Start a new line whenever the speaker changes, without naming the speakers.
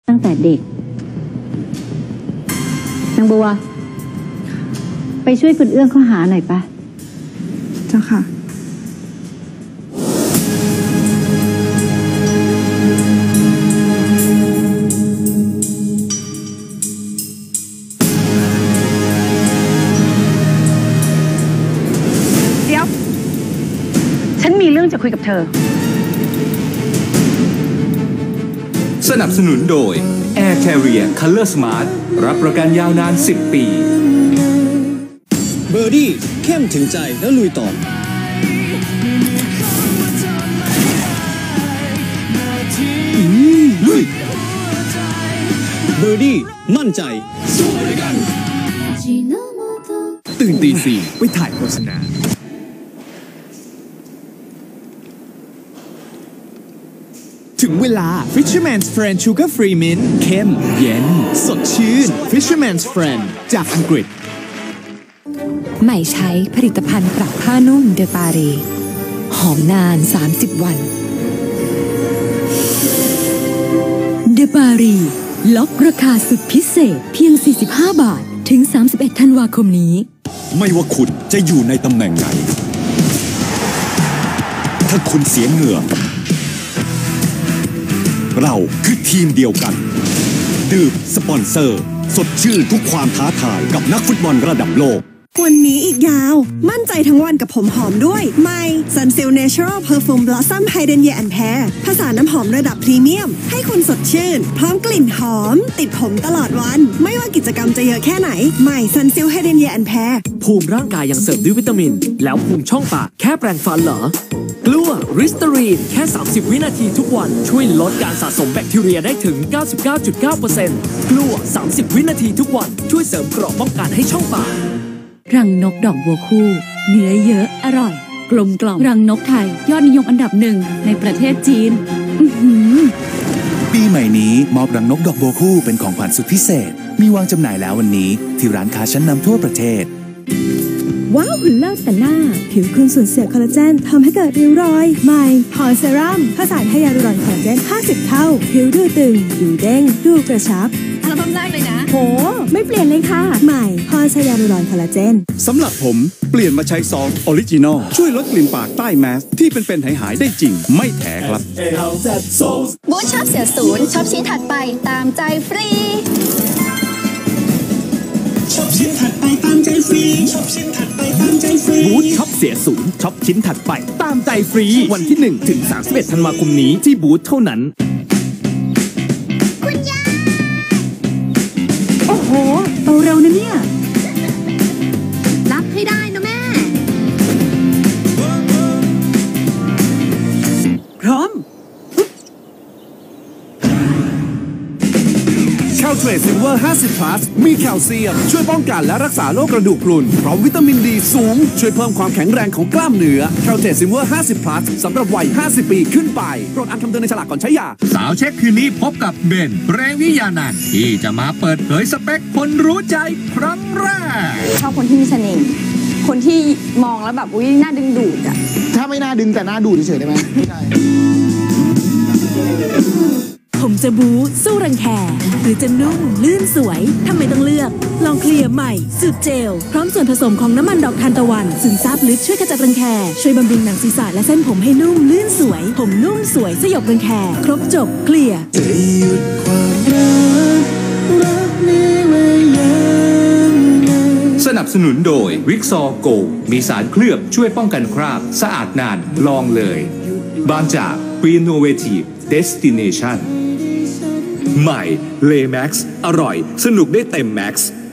ตั้งแต่เด็กนางบัวไปช่วยคุณเอื้องเขาหาหน่อยปะ
เจ้าค่ะ
เดี๋ยวฉันมีเรื่องจะคุยกับเธอ
สนับสนุนโดย Air Carrier Color Smart รับประกันยาวนาน 10 ปี
เบอร์ดี้เข้มถึงใจแล้วลุยต่อลุยเบอร์ดี้มั่นใจสู้ด้วยกันตื่นตีสี่ไปถ่ายโฆษณาถึงเวลา Fisherman's Friend Sugar Free Mint เข้มเย็นสดชื่น Fisherman's Friend จากอังกฤษ
ใหม่ใช้ผลิตภัณฑ์ปรับผ้านุ่มเดปารีหอมนาน30 วันเดปารีล็อกราคาสุดพิเศษเพียง45 บาทถึง31 ธันวาคมนี้
ไม่ว่าคุณจะอยู่ในตำแหน่งไหนถ้าคุณเสียเหงื่อเราคือทีมเดียวกันดื่มสปอนเซอร์สดชื่นทุกความท้าทายกับนักฟุตบอลระดับโลก
วันนี้อีกยาวมั่นใจทั้งวันกับผมหอมด้วยใหม่ Sunsilk Natural Perfume Blossom Hydrangea and Pear ผสานน้ำหอมระดับพรีเมียมให้คุณสดชื่นพร้อมกลิ่นหอมติดผมตลอดวันไม่ว่ากิจกรรมจะเยอะแค่ไหนใหม่ Sunsilk Hydrangea and Pear
ภูมิร่างกายยังเสริมด้วยวิตามินแล้วภูมิช่องปากแค่แปรงฟันเหรอกลัวริสเตอรีนแค่30 วินาทีทุกวันช่วยลดการสะสมแบคทีเรียได้ถึง 99.9% กลัว30 วินาทีทุกวันช่วยเสริมเกราะป้องกันให้ช่องปาก
รังนกดอกบัวคู่เนื้อเยอะอร่อยกลมกล่อมรังนกไทยยอดนิยมอันดับ1ในประเทศจีน
ปีใหม่นี้มอบรังนกดอกบัวคู่เป็นของขวัญสุดพิเศษมีวางจำหน่ายแล้ววันนี้ที่ร้านค้าชั้นนำทั่วประเทศ
ว้าวหุ่นเลิศแต่หน้าผิวคุณสูญเสียคอลลาเจนทำให้เกิดริ้วรอยใหม่พอเซรั่มผสานให้ยาลูรอนคอลลาเจน50 เท่าผิวดูตึงดูเด้งดูกระชับ
อัลบั้มแรกเลยนะ
โหไม่เปลี่ยนเลยค่ะใหม่พอใช้ยาลูรอนคอลลาเจน
สำหรับผมเปลี่ยนมาใช้ซองออริจินอลช่วยลดกลิ่นปากใต้แมสที่เป็นหายได้จริงไม่แถครับ
บูธช็อปเสียศูนย์ช็อปชิ้นถัดไปตามใจฟรี
ช็อปชิ้นถัดไปตามใจฟรีช็อปชิ้นถัดไปตามใจฟรี
บูธช็อปเสียศูนย์ช็อปชิ้นถัดไปตามใจฟรีวันที่1ถึง31 ธันวาคมนี้ที่บูธเท่านั้น
คุณยาย
โอ้โหโตเร็วนะเนี่ย
รับให้ได้นะแม่
พร้อม
แคลเทรซิลเวอร์50 plus มีแคลเซียมช่วยป้องกันและรักษาโรคกระดูกพรุนพร้อมวิตามินดีสูงช่วยเพิ่มความแข็งแรงของกล้ามเนื้อแคลเทรซิลเวอร์50 plus สำหรับวัย50 ปีขึ้นไปโปรดอ่านคำเตือนในฉลากก่อนใช้ยา
สาวเช็คคืนนี้พบกับเบนเรวิยานันท์ที่จะมาเปิดเผยสเปคคนรู้ใจครั้งแรก
ชอบคนที่มีเสน่ห์คนที่มองแล้วแบบอุ้ยน่าดึงดูดอะ
ถ้าไม่น่าดึงแต่น่าดูดเฉยๆได้ไหมไม่ใช่
ผมจะบู๊สู้รังแคหรือจะนุ่มลื่นสวยทำไมต้องเลือกลองเคลียร์ใหม่สูตรเจลพร้อมส่วนผสมของน้ำมันดอกทานตะวันซึมซาบลึกช่วยขจัดรังแคช่วยบำรุงหนังศีรษะและเส้นผมให้นุ่มลื่นสวยผมนุ่มสวยสยบรังแคครบจบเคลียร์
สนับสนุนโดยวิกซอโกมีสารเคลือบช่วยป้องกันคราบสะอาดนานลองเลยบางจาก Renovative Destination ใหม่เลแม็กซ์อร่อยสนุกได้เต็มแม็กซ์